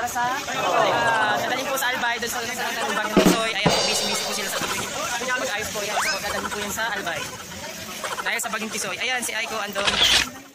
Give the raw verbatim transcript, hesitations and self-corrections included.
para sa uh, dadalhin po sa Albay doon sa sa Bagong Tisoy. Ayan po, busy-busy po sila sa pagpili. Mag-ayos po yan. So dadalhin po yan sa Albay. Dahil sa Bagong Tisoy. Ayan si Aiko andon.